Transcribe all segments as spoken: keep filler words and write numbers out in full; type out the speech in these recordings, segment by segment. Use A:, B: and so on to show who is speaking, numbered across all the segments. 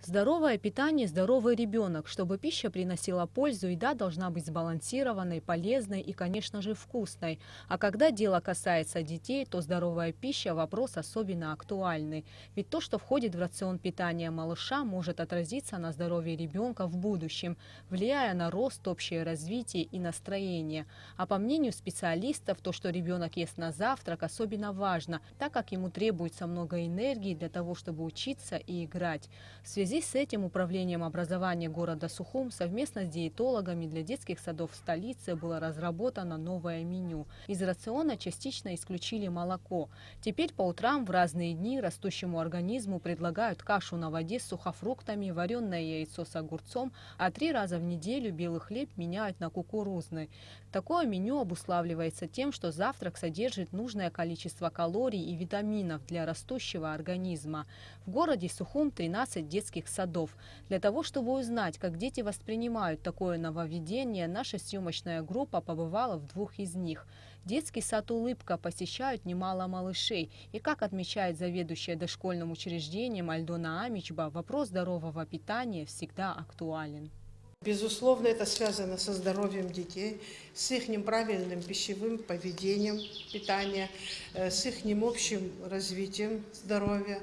A: Здоровое питание – здоровый ребенок. Чтобы пища приносила пользу, еда должна быть сбалансированной, полезной и, конечно же, вкусной. А когда дело касается детей, то здоровая пища – вопрос особенно актуальный. Ведь то, что входит в рацион питания малыша, может отразиться на здоровье ребенка в будущем, влияя на рост, общее развитие и настроение. А по мнению специалистов, то, что ребенок ест на завтрак, особенно важно, так как ему требуется много энергии для того, чтобы учиться и играть. В связи с этим Управлением образования города Сухум совместно с диетологами для детских садов столицы было разработано новое меню. Из рациона частично исключили молоко. Теперь по утрам в разные дни растущему организму предлагают кашу на воде с сухофруктами, вареное яйцо с огурцом, а три раза в неделю белый хлеб меняют на кукурузный. Такое меню обуславливается тем, что завтрак содержит нужное количество калорий и витаминов для растущего организма. В городе Сухум тринадцать детских садов. Для того, чтобы узнать, как дети воспринимают такое нововведение, наша съемочная группа побывала в двух из них. Детский сад «Улыбка» посещают немало малышей. И, как отмечает заведующая дошкольным учреждением Альдона Амичба, вопрос здорового питания всегда актуален.
B: Безусловно, это связано со здоровьем детей, с их правильным пищевым поведением питания, с их общим развитием здоровья,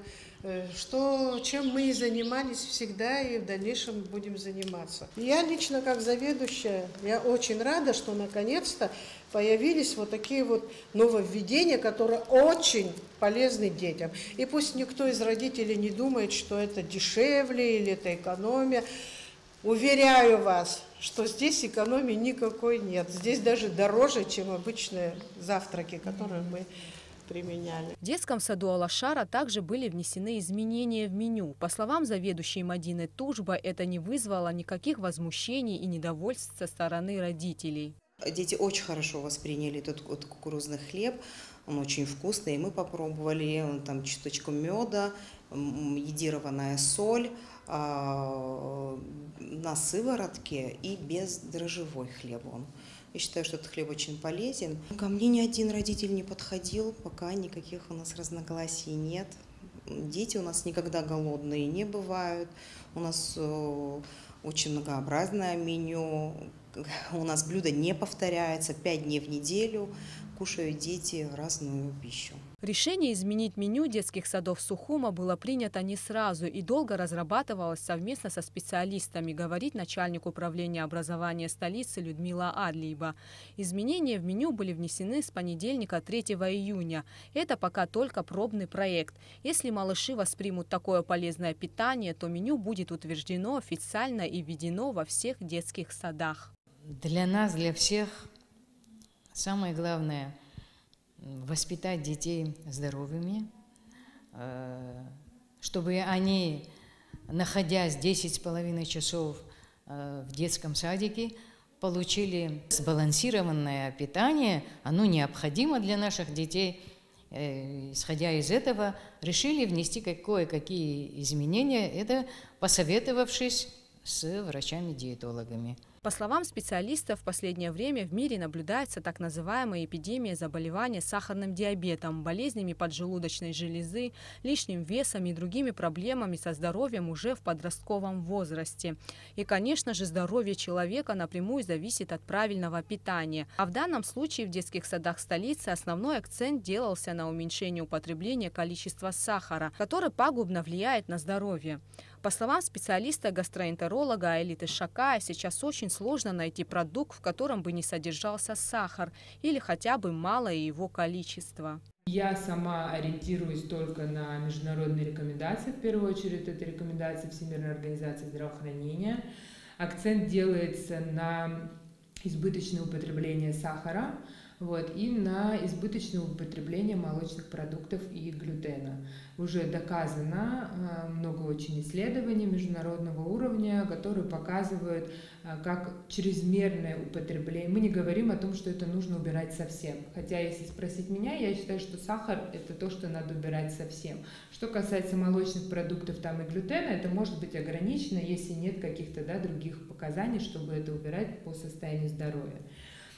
B: что, чем мы и занимались всегда и в дальнейшем будем заниматься. Я лично, как заведующая, я очень рада, что наконец-то появились вот такие вот нововведения, которые очень полезны детям. И пусть никто из родителей не думает, что это дешевле или это экономия. Уверяю вас, что здесь экономии никакой нет. Здесь даже дороже, чем обычные завтраки, которые мы применяли.
A: В детском саду Алашара также были внесены изменения в меню. По словам заведующей Мадины Тужба, это не вызвало никаких возмущений и недовольств со стороны родителей.
C: Дети очень хорошо восприняли этот вот кукурузный хлеб, он очень вкусный, мы попробовали, там чуточку меда, йодированная соль, на сыворотке и бездрожжевой хлеб он. Я считаю, что этот хлеб очень полезен. Ко мне ни один родитель не подходил, пока никаких у нас разногласий нет. Дети у нас никогда голодные не бывают, у нас очень многообразное меню, у нас блюдо не повторяется, пять дней в неделю кушают дети разную пищу.
A: Решение изменить меню детских садов Сухума было принято не сразу и долго разрабатывалось совместно со специалистами, говорит начальник управления образования столицы Людмила Адлиева. Изменения в меню были внесены с понедельника третьего июня. Это пока только пробный проект. Если малыши воспримут такое полезное питание, то меню будет утверждено официально и введено во всех детских садах.
D: Для нас, для всех, самое главное – воспитать детей здоровыми, чтобы они, находясь десять с половиной часов в детском садике, получили сбалансированное питание. Оно необходимо для наших детей. Исходя из этого, решили внести кое-какие изменения, это посоветовавшись с врачами-диетологами.
A: По словам специалистов, в последнее время в мире наблюдается так называемая эпидемия заболевания сахарным диабетом, болезнями поджелудочной железы, лишним весом и другими проблемами со здоровьем уже в подростковом возрасте. И, конечно же, здоровье человека напрямую зависит от правильного питания. А в данном случае в детских садах столицы основной акцент делался на уменьшении употребления количества сахара, который пагубно влияет на здоровье. По словам специалиста-гастроэнтеролога Аэлиты Шакая, сейчас очень сложно найти продукт, в котором бы не содержался сахар или хотя бы малое его количество.
E: Я сама ориентируюсь только на международные рекомендации. В первую очередь, это рекомендации Всемирной организации здравоохранения. Акцент делается на избыточное употребление сахара, вот, и на избыточное употребление молочных продуктов и глютена. Уже доказано много очень исследований международного уровня, которые показывают, как чрезмерное употребление. Мы не говорим о том, что это нужно убирать совсем. Хотя, если спросить меня, я считаю, что сахар – это то, что надо убирать совсем. Что касается молочных продуктов там и глютена, это может быть ограничено, если нет каких-то да, других показаний, чтобы это убирать по состоянию здоровья.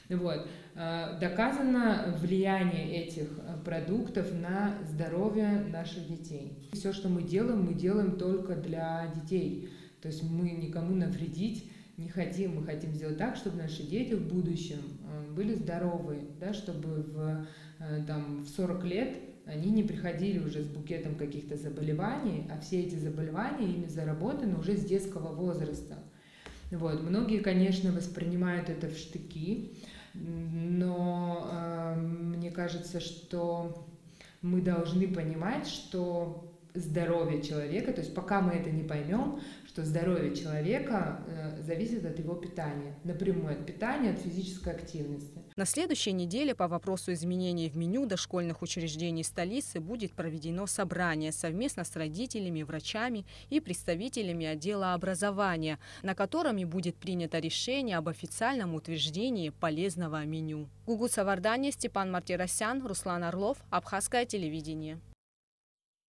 E: Вот. Доказано влияние этих продуктов на здоровье наших детей. Все, что мы делаем, мы делаем только для детей. То есть мы никому навредить не хотим. Мы хотим сделать так, чтобы наши дети в будущем были здоровы, да, чтобы в, там, в сорок лет они не приходили уже с букетом каких-то заболеваний, а все эти заболевания ими заработаны уже с детского возраста. Вот. Многие, конечно, воспринимают это в штыки, но э, мне кажется, что мы должны понимать, что здоровье человека, то есть пока мы это не поймем, что здоровье человека э, зависит от его питания, напрямую от питания, от физической активности.
A: На следующей неделе по вопросу изменений в меню дошкольных учреждений столицы будет проведено собрание совместно с родителями, врачами и представителями отдела образования, на котором и будет принято решение об официальном утверждении полезного меню. Гугут Саварданя, Степан Мартиросян, Руслан Орлов, Абхазское телевидение.